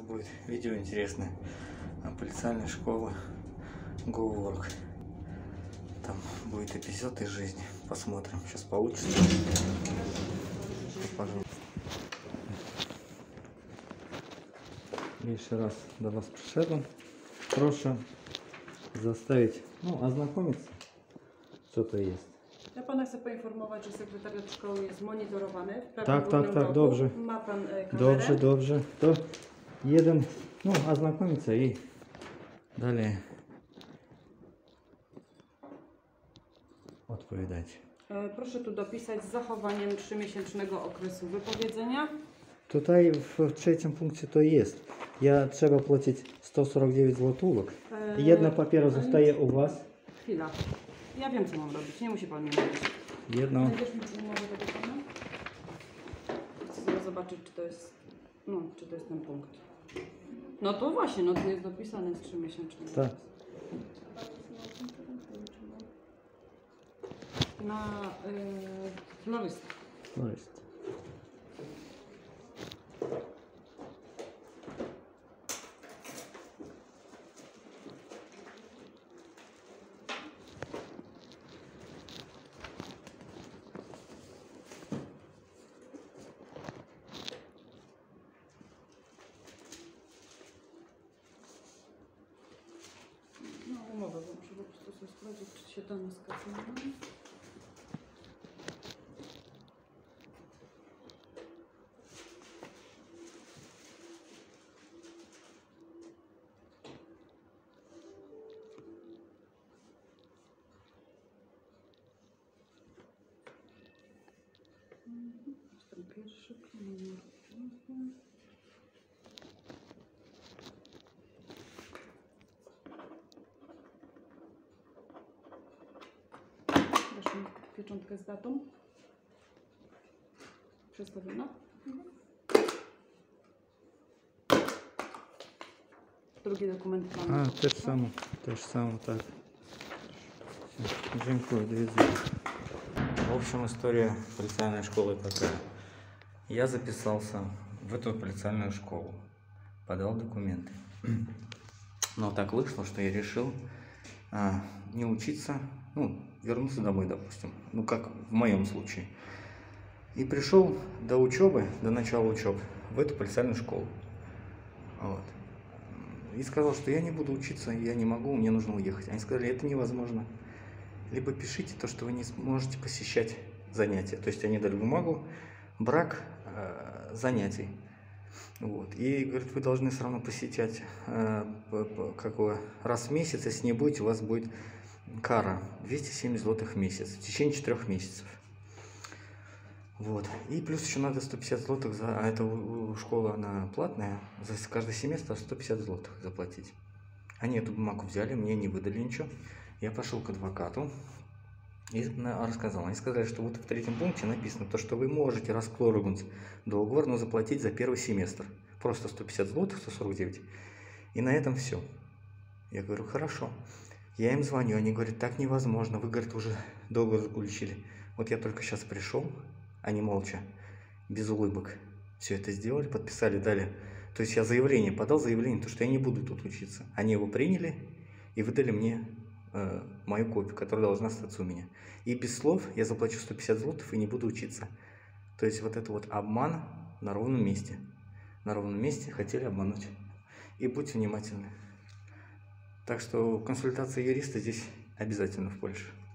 будет видео интересное о полициальной школе GoWork. Там будет эпизод из жизни. Посмотрим, сейчас получится. Пожалуйста. Еще раз до вас пришедłem. Прошу заставить, ознакомиться, co to jest. Ja pana chcę poinformować, że sekretariat szkoły jest monitorowany. W Tak, górnym rogu. dobrze. Ma pan kamerę. Dobrze. To jeden, ознакомиться i dalej odpowiadać. Proszę tu dopisać z zachowaniem 3-miesięcznego okresu wypowiedzenia. Tutaj w trzecim punkcie to jest. Trzeba płacić 149 złotówek. Jedna papiera zostaje u was. Chwila. Ja wiem, co mam robić. Nie musi pan mnie mówić. Jedno. Znajdziesz mi umowę do pana? Chcę sobie zobaczyć, czy to jest... czy to jest ten punkt. No to właśnie, tu jest dopisane z 3-miesięcznego. Tak. Na florystę. To jest. Umowę, bo muszę po prostu sobie sprawdzić, czy się dane skazują. Ten pierwszy numer. Dasz mi pieczątkę z datą? Przestawiona? Drugi dokument pana. Też samo, tak. Dziękuję, do widzenia. В общем, история полициальной школы такая. Я записался в эту полициальную школу, подал документы. Но так вышло, что я решил не учиться, вернуться домой, допустим, как в моем случае. И пришел до учебы, до начала учебы в эту полициальную школу. Вот. И сказал, что я не буду учиться, я не могу, мне нужно уехать. Они сказали, это невозможно. Либо пишите то, что вы не сможете посещать занятия. То есть они дали бумагу, брак занятий. Вот. И говорят, вы должны все равно посещать раз в месяц. Если не будете, у вас будет кара 270 злотых в месяц в течение 4 месяцев. Вот. И плюс еще надо 150 злотых а эта школа, она платная, за каждый семестр 150 злотых заплатить. Они эту бумагу взяли, мне не выдали ничего. Я пошел к адвокату и рассказал. Они сказали, что вот в третьем пункте написано, то, что вы можете расклоргнуть договор, но заплатить за первый семестр. Просто 150 злотых, 149. И на этом все. Я говорю, хорошо. Я им звоню, они говорят, так невозможно. Вы, говорит, уже договор заключили. Вот я только сейчас пришел, они молча, без улыбок, все это сделали, подписали, дали. То есть я заявление подал, то, что я не буду тут учиться. Они его приняли и выдали мне мою копию, которая должна остаться у меня. И без слов я заплачу 150 злотов и не буду учиться. То есть вот это вот обман на ровном месте. На ровном месте хотели обмануть. И будьте внимательны. Так что консультация юриста здесь обязательно в Польше.